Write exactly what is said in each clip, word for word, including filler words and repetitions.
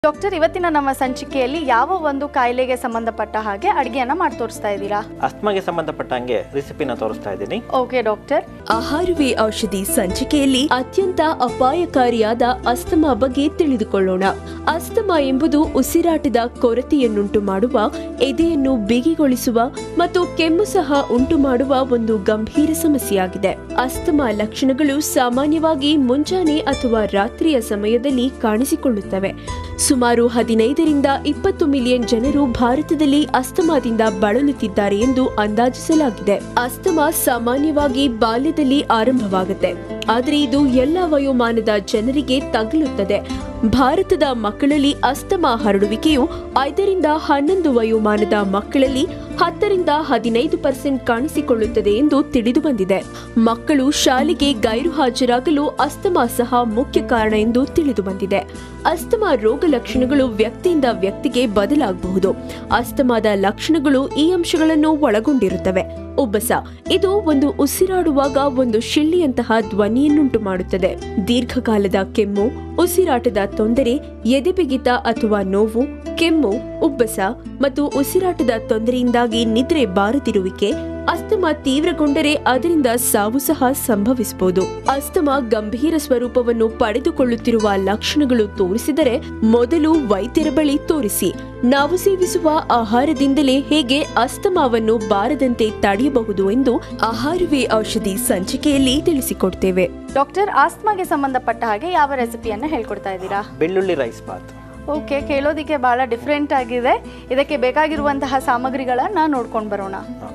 Doctor, ಇವತ್ತಿನ ನಮ್ಮ ಸಂಚಿಕೆಯಲ್ಲಿ ಯಾವ ಒಂದು ಕಾಯಿಲೆಗೆ ಸಂಬಂಧಪಟ್ಟ ಹಾಗೆ ಅಡುಗೆಯನ್ನ ಮಾಡಿ ತೋರಿಸ್ತಾ ಇದ್ದೀರಾ? ಅಸ್ತಮಾಗೆ ಸಂಬಂಧಪಟ್ಟ ಹಾಗೆ ರೆಸಿಪಿನ ತೋರಿಸ್ತಾ ಇದ್ದೀನಿ. Okay doctor. ಆಹಾರವೇ ಔಷಧಿ ಸಂಚಿಕೆಯಲ್ಲಿ ಅತ್ಯಂತ ಅಪಾಯಕಾರಿಯಾದ ಅಸ್ತಮಾ ಬಗ್ಗೆ ತಿಳಿದುಕೊಳ್ಳೋಣ. ಅಸ್ತಮಾ ಎಂಬುದು ಉಸಿರಾಟದ ಕೊರತೆಯನ್ನುಂಟು ಮಾಡುವ, ಎದೆಯನ್ನು ಬಿಗಿಗೊಳಿಸುವ ಮತ್ತು ಕೆಮ್ಮು ಸಹ ಉಂಟು ಮಾಡುವ ಒಂದು ಗಂಭೀರ ಸಮಸ್ಯೆಯಾಗಿದೆ. ಅಸ್ತಮಾ ಲಕ್ಷಣಗಳು ಸಾಮಾನ್ಯವಾಗಿ ಮುಂಜಾನೆ ಅಥವಾ ರಾತ್ರಿಯ ಸಮಯದಲ್ಲಿ ಕಾಣಿಸಿಕೊಳ್ಳುತ್ತವೆ. ಸುಮಾರು ಹದಿನೈದರಿಂದ ಇಪ್ಪತ್ತು ಮಿಲಿಯನ್ ಜನರು ಭಾರತದಲ್ಲಿ ಅಸ್ತಮಾದಿಂದ ಬಳಲುತ್ತಿದ್ದಾರೆ ಎಂದು ಅಂದಾಜಿಸಲಾಗಿದೆ. ಅಸ್ತಮಾ ಸಾಮಾನ್ಯವಾಗಿ ಬಾಲ್ಯದಲ್ಲಿ ಆರಂಭವಾಗುತ್ತೆ, ಆದರೆ ಇದು ಎಲ್ಲ ವಯೋಮಾನದ ಜನರಿಗೆ ತಗುಲುತ್ತದೆ. ಭಾರತದ ಮಕ್ಕಳಲ್ಲಿ ಅಸ್ತಮಾ ಹರಡುವಿಕೆಯು ಐದರಿಂದ ಹನ್ನೊಂದು ವಯೋಮಾನದ ಮಕ್ಕಳಲ್ಲಿ ಹತ್ತರಿಂದ ಹದಿನೈದು ಪರ್ಸೆಂಟ್ ಕಾಣಿಸಿಕೊಳ್ಳುತ್ತದೆ ಎಂದು ತಿಳಿದು ಬಂದಿದೆ. ಮಕ್ಕಳು ಶಾಲೆಗೆ ಗೈರು ಹಾಜರಾಗಲು ಅಸ್ತಮಾ ಸಹ ಮುಖ್ಯ ಕಾರಣ ಎಂದು ತಿಳಿದು ಬಂದಿದೆ. ಅಸ್ತಮಾ ರೋಗ ಲಕ್ಷಣಗಳು ವ್ಯಕ್ತಿಯಿಂದ ವ್ಯಕ್ತಿಗೆ ಬದಲಾಗಬಹುದು. ಅಸ್ತಮಾದ ಲಕ್ಷಣಗಳು ಈ ಅಂಶಗಳನ್ನು ಒಳಗೊಂಡಿರುತ್ತವೆ. ಉಬ್ಬಸ, ಇದು ಒಂದು ಉಸಿರಾಡುವಾಗ ಒಂದು ಶಿಳ್ಳಿಯಂತಹ ಧ್ವನಿಯನ್ನುಂಟು ಮಾಡುತ್ತದೆ. ದೀರ್ಘಕಾಲದ ಕೆಮ್ಮು, ಉಸಿರಾಟದ ತೊಂದರೆ, ಎದೆಬಿಗಿತ ಅಥವಾ ನೋವು, ಕೆಮ್ಮು, ಉಬ್ಬಸ ಮತ್ತು ಉಸಿರಾಟದ ತೊಂದರೆಯಿಂದಾಗಿ ನಿದ್ರೆ ಬಾರದಿರುವಿಕೆ. ಅಸ್ತಮಾ ತೀವ್ರಗೊಂಡರೆ ಅದರಿಂದ ಸಾವು ಸಹ ಸಂಭವಿಸಬಹುದು. ಅಸ್ತಮಾ ಗಂಭೀರ ಸ್ವರೂಪವನ್ನು ಪಡೆದುಕೊಳ್ಳುತ್ತಿರುವ ಲಕ್ಷಣಗಳು ತೋರಿಸಿದರೆ ಮೊದಲು ವೈದ್ಯರ ಬಳಿ ತೋರಿಸಿ. ನಾವು ಸೇವಿಸುವ ಆಹಾರದಿಂದಲೇ ಹೇಗೆ ಅಸ್ತಮಾವನ್ನು ಬಾರದಂತೆ ತಡೆಯಬಹುದು ಎಂದು ಆಹಾರವೇ ಔಷಧಿ ಸಂಚಿಕೆಯಲ್ಲಿ ತಿಳಿಸಿಕೊಡ್ತೇವೆ. ಡಾಕ್ಟರ್, ಆಸ್ತಮಾಗೆ ಸಂಬಂಧಪಟ್ಟ ಹಾಗೆ ಯಾವ ರೆಸಿಪಿಯನ್ನ ಹೇಳ್ಕೊಡ್ತಾ ಇದ್ದೀರಾ? ಬೆಳ್ಳುಳ್ಳಿ ರೈಸ್ ಬಾತ್. ಓಕೆ, ಕೇಳೋದಿಕ್ಕೆ ಬಹಳ ಡಿಫ್ರೆಂಟ್ ಆಗಿದೆ. ಇದಕ್ಕೆ ಬೇಕಾಗಿರುವಂತಹ ಸಾಮಗ್ರಿಗಳನ್ನ ನೋಡ್ಕೊಂಡು ಬರೋಣ.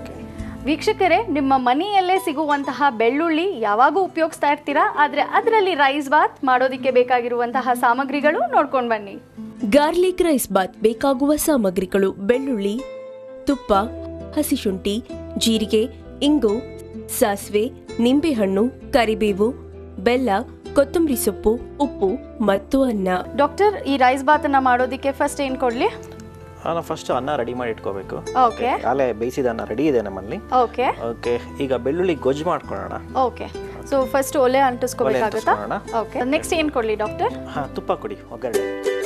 ವೀಕ್ಷಕರೇ, ನಿಮ್ಮ ಮನೆಯಲ್ಲೇ ಸಿಗುವಂತಹ ಬೆಳ್ಳುಳ್ಳಿ ಯಾವಾಗೂ ಉಪಯೋಗಿಸ್ತಾ ಇರ್ತೀರಾ, ಆದ್ರೆ ಅದರಲ್ಲಿ ರೈಸ್ ಬಾತ್ ಮಾಡೋದಿಕ್ಕೆ ಬೇಕಾಗಿರುವಂತಹ ಸಾಮಗ್ರಿಗಳು ನೋಡ್ಕೊಂಡು ಬನ್ನಿ. ಗಾರ್ಲಿಕ್ ರೈಸ್ ಬಾತ್ ಬೇಕಾಗುವ ಸಾಮಗ್ರಿಗಳು: ಬೆಳ್ಳುಳ್ಳಿ, ತುಪ್ಪ, ಹಸಿಶುಂಠಿ, ಜೀರಿಗೆ, ಇಂಗು, ಸಾಸಿವೆ, ನಿಂಬೆಹಣ್ಣು, ಕರಿಬೇವು, ಬೆಲ್ಲ, ಕೊತ್ತಂಬರಿ ಸೊಪ್ಪು, ಉಪ್ಪು ಮತ್ತು ಅನ್ನ. ಡಾಕ್ಟರ್, ಈ ರೈಸ್ ಬಾತ್ ಅನ್ನ ಮಾಡೋದಿಕ್ಕೆ ಫಸ್ಟ್ ಏನ್ ಕೊಡ್ಲಿ? ನಾನು ಫಸ್ಟ್ ಅನ್ನ ರೆಡಿ ಮಾಡಿ ಇಟ್ಕೋಬೇಕು. ಓಕೆ, ಕಾಲೇ ಬೇಯಿಸಿದ ಅನ್ನ ರೆಡಿ ಇದೆ ನಮ್ಮಲ್ಲಿ. ಓಕೆ ಓಕೆ, ಈಗ ಬೆಳ್ಳುಳ್ಳಿ ಗೊಜ್ಜು ಮಾಡ್ಕೊಳ್ಳೋಣ. ಓಕೆ, ಸೊ ಫಸ್ಟ್ ಒಲೆ ಅಂಟಿಸ್ಕೋಬೇಕಾಗುತ್ತಾ? ಓಕೆ, ನೆಕ್ಸ್ಟ್ ಏನ್ ಕೊಡ್ಲಿ ಡಾಕ್ಟರ್? ಹಾ, ತುಪ್ಪ ಕೊಡಿ ಒಗ್ಗರಣೆ.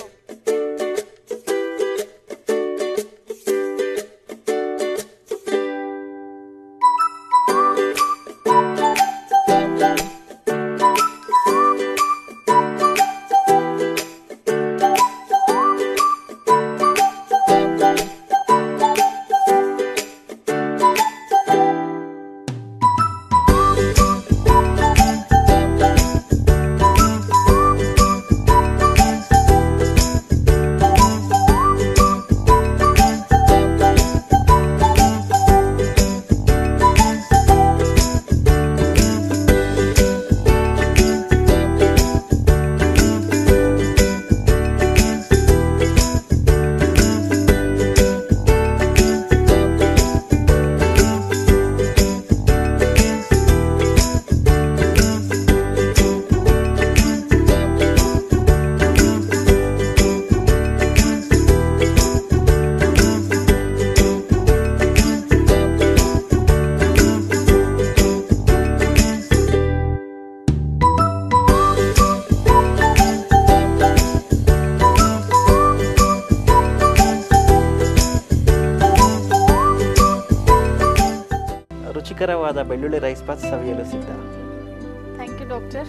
ರುಚಿಕರವಾದ ಬೆಳ್ಳುಳ್ಳಿ ರೈಸ್ ಬಾತ್ ಸವಿಯಲು ಸಿದ್ಧ. Thank you doctor.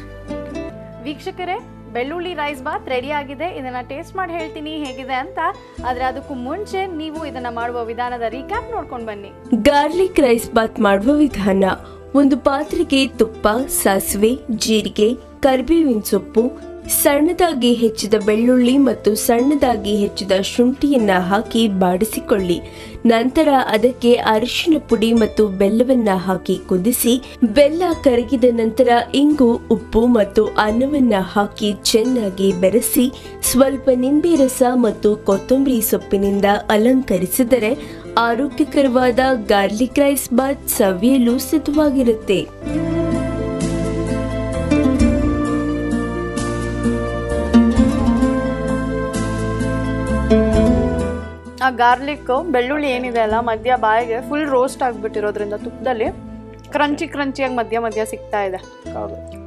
ವೀಕ್ಷಕರೇ, ಬೆಳ್ಳುಳ್ಳಿ ರೈಸ್ ಬಾತ್ ರೆಡಿ ಆಗಿದೆ. ಇದನ್ನ ಟೇಸ್ಟ್ ಮಾಡಿ ಹೇಳ್ತೀನಿ ಹೇಗಿದೆ ಅಂತ. ಆದ್ರೆ ಅದಕ್ಕೂ ಮುಂಚೆ ನೀವು ಇದನ್ನ ಮಾಡುವ ವಿಧಾನದ ರೀಕ್ಯಾಪ್ ನೋಡ್ಕೊಂಡು ಬನ್ನಿ. ಗಾರ್ಲಿಕ್ ರೈಸ್ ಬಾತ್ ಮಾಡುವ ವಿಧಾನ: ಒಂದು ಪಾತ್ರೆಗೆ ತುಪ್ಪ, ಸಾಸಿವೆ, ಜೀರಿಗೆ, ಕರಿಬೇವಿನ ಸೊಪ್ಪು, ಸಣ್ಣದಾಗಿ ಹೆಚ್ಚಿದ ಬೆಳ್ಳುಳ್ಳಿ ಮತ್ತು ಸಣ್ಣದಾಗಿ ಹೆಚ್ಚಿದ ಶುಂಠಿಯನ್ನ ಹಾಕಿ ಬಾಡಿಸಿಕೊಳ್ಳಿ. ನಂತರ ಅದಕ್ಕೆ ಅರಿಶಿನ ಪುಡಿ ಮತ್ತು ಬೆಲ್ಲವನ್ನ ಹಾಕಿ ಕುದಿಸಿ, ಬೆಲ್ಲ ಕರಗಿದ ನಂತರ ಇಂಗು, ಉಪ್ಪು ಮತ್ತು ಅನ್ನವನ್ನ ಹಾಕಿ ಚೆನ್ನಾಗಿ ಬೆರೆಸಿ ಸ್ವಲ್ಪ ನಿಂಬೆ ರಸ ಮತ್ತು ಕೊತ್ತಂಬರಿ ಸೊಪ್ಪಿನಿಂದ ಅಲಂಕರಿಸಿದರೆ ಆರೋಗ್ಯಕರವಾದ ಗಾರ್ಲಿಕ್ ರೈಸ್ ಬಾತ್ ಸವಿಯಲು ಸಿದ್ಧವಾಗಿರುತ್ತೆ. ಆ ಗಾರ್ಲಿಕ್ ಬೆಳ್ಳುಳ್ಳಿ ಏನಿದೆ ಅಲ್ಲ, ಮಧ್ಯ ಬಾಯಿಗೆ ಫುಲ್ ರೋಸ್ಟ್ ಆಗಿಬಿಟ್ಟಿರೋದ್ರಿಂದ ತುಪ್ಪದಲ್ಲಿ ಕ್ರಂಚಿ ಕ್ರಂಚಿಯಾಗಿ ಮಧ್ಯ ಮಧ್ಯ ಸಿಗ್ತಾ ಇದೆ. ಹೌದು.